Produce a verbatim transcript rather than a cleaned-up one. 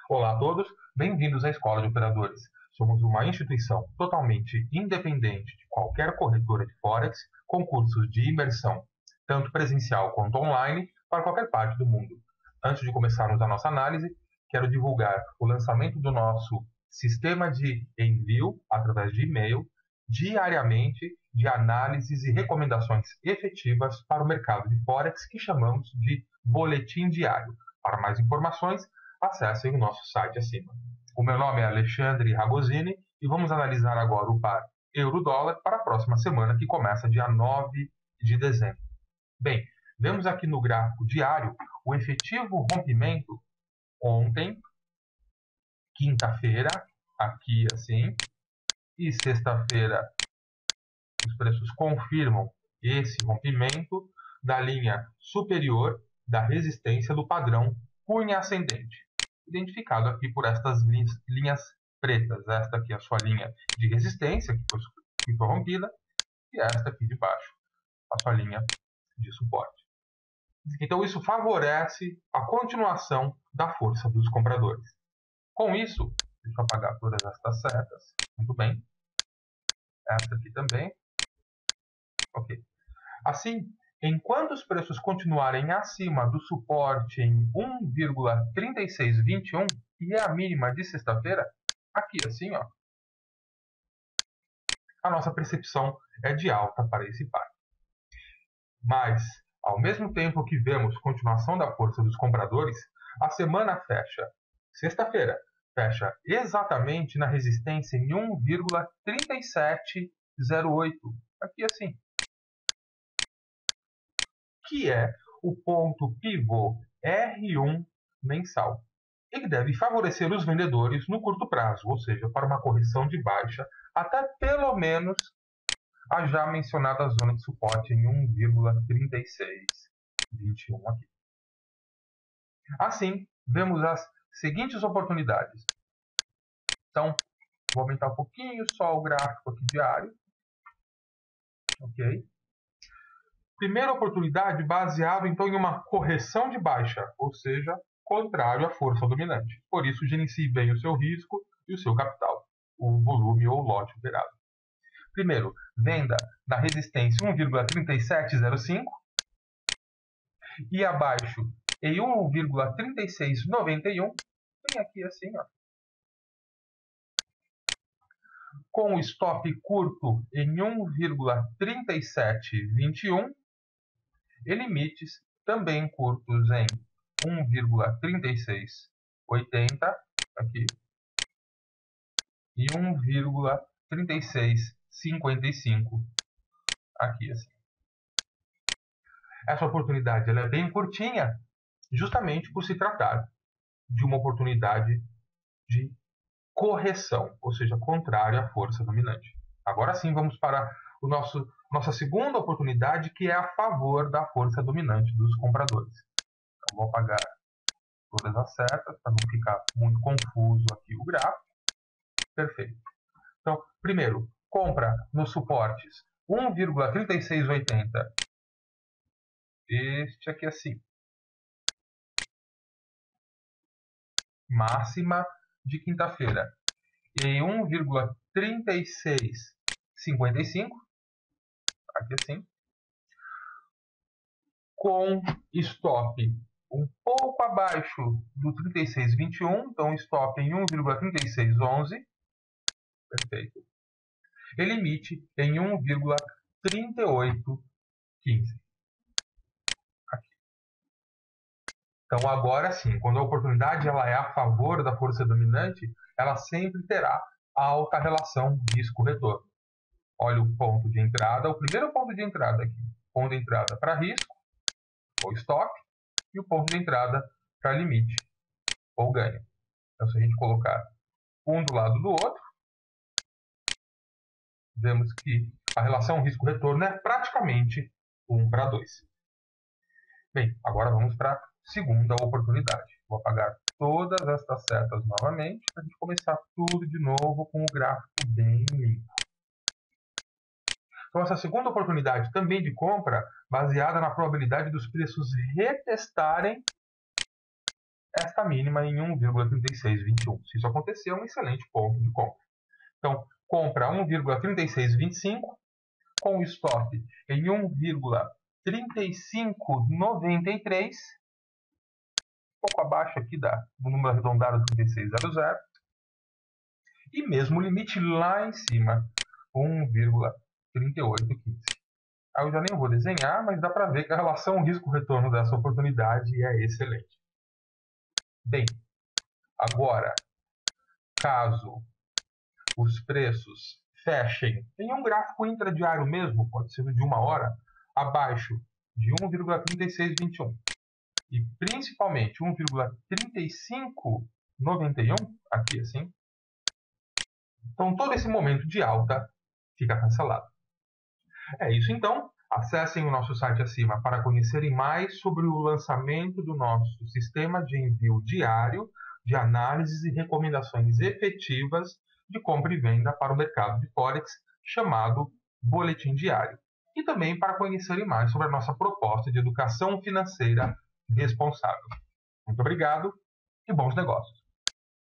Olá a todos, bem-vindos à Escola de Operadores. Somos uma instituição totalmente independente de qualquer corretora de Forex, com cursos de imersão, tanto presencial quanto online, para qualquer parte do mundo. Antes de começarmos a nossa análise, quero divulgar o lançamento do nosso sistema de envio, através de e-mail, diariamente de análises e recomendações efetivas para o mercado de Forex, que chamamos de Boletim Diário. Para mais informações, acessem o nosso site acima. O meu nome é Alexandre Ragosini e vamos analisar agora o par euro-dólar para a próxima semana, que começa dia nove de dezembro. Bem, vemos aqui no gráfico diário o efetivo rompimento ontem, quinta-feira, aqui assim, e sexta-feira os preços confirmam esse rompimento da linha superior da resistência do padrão cunha ascendente, identificado aqui por estas linhas pretas. Esta aqui é a sua linha de resistência, que foi, que foi rompida, e esta aqui de baixo, a sua linha de suporte. Então isso favorece a continuação da força dos compradores. Com isso, deixa eu apagar todas estas setas, muito bem. Esta aqui também. Ok. Assim, enquanto os preços continuarem acima do suporte em um vírgula trinta e seis vinte e um, que é a mínima de sexta-feira, aqui assim, ó, a nossa percepção é de alta para esse par. Mas, ao mesmo tempo que vemos continuação da força dos compradores, a semana fecha, sexta-feira, fecha exatamente na resistência em um vírgula trinta e sete zero oito, aqui assim, que é o ponto pivô R um mensal. Ele deve favorecer os vendedores no curto prazo, ou seja, para uma correção de baixa até pelo menos a já mencionada zona de suporte em um vírgula trinta e seis vinte e um aqui. Assim, vemos as seguintes oportunidades. Então, vou aumentar um pouquinho só o gráfico aqui diário. Ok? Primeira oportunidade baseado então em uma correção de baixa, ou seja, contrário à força dominante. Por isso, gerencie bem o seu risco e o seu capital, o volume ou o lote operado. Primeiro, venda na resistência um vírgula trinta e sete zero cinco e abaixo em um vírgula trinta e seis noventa e um, tem aqui assim, ó, com o stop curto em um vírgula trinta e sete vinte e um e limites também curtos em um vírgula trinta e seis oitenta aqui e um vírgula trinta e seis cinquenta e cinco aqui assim. Essa oportunidade ela é bem curtinha, justamente por se tratar de uma oportunidade de correção, ou seja, contrária à força dominante. Agora sim, vamos para o nosso, nossa segunda oportunidade, que é a favor da força dominante dos compradores. Então, vou apagar todas as setas para não ficar muito confuso aqui o gráfico. Perfeito. Então, primeiro, compra nos suportes um vírgula trinta e seis oitenta. Este aqui assim. Máxima de quinta-feira em um vírgula trinta e seis cinquenta e cinco, aqui assim, com stop um pouco abaixo do trinta e seis vinte e um, então stop em um vírgula trinta e seis onze, perfeito, e limite em um vírgula trinta e oito quinze. Aqui. Então agora sim, quando a oportunidade ela é a favor da força dominante, ela sempre terá alta relação risco-retorno. Olha o ponto de entrada, o primeiro ponto de entrada aqui, ponto de entrada para risco, ou stop, e o ponto de entrada para limite, ou ganho. Então, se a gente colocar um do lado do outro, vemos que a relação risco-retorno é praticamente um para dois. Bem, agora vamos para a segunda oportunidade. Vou apagar todas estas setas novamente, para a gente começar tudo de novo com o gráfico bem limpo. Então, essa segunda oportunidade também de compra, baseada na probabilidade dos preços retestarem esta mínima em um vírgula trinta e seis vinte e um. Se isso acontecer, é um excelente ponto de compra. Então, compra um vírgula trinta e seis vinte e cinco, com o stop em um vírgula trinta e cinco noventa e três, um pouco abaixo aqui da, do número arredondado trinta e seis zero zero, e mesmo o limite lá em cima, um vírgula trinta e oito quinze. Aí eu já nem vou desenhar, mas dá para ver que a relação risco-retorno dessa oportunidade é excelente. Bem, agora, caso os preços fechem em um gráfico intradiário mesmo, pode ser de uma hora, abaixo de um vírgula trinta e seis vinte e um e principalmente um vírgula trinta e cinco noventa e um, aqui assim, então todo esse momento de alta fica cancelado. É isso então. Acessem o nosso site acima para conhecerem mais sobre o lançamento do nosso sistema de envio diário de análises e recomendações efetivas de compra e venda para o mercado de Forex, chamado Boletim Diário. E também para conhecerem mais sobre a nossa proposta de educação financeira responsável. Muito obrigado e bons negócios!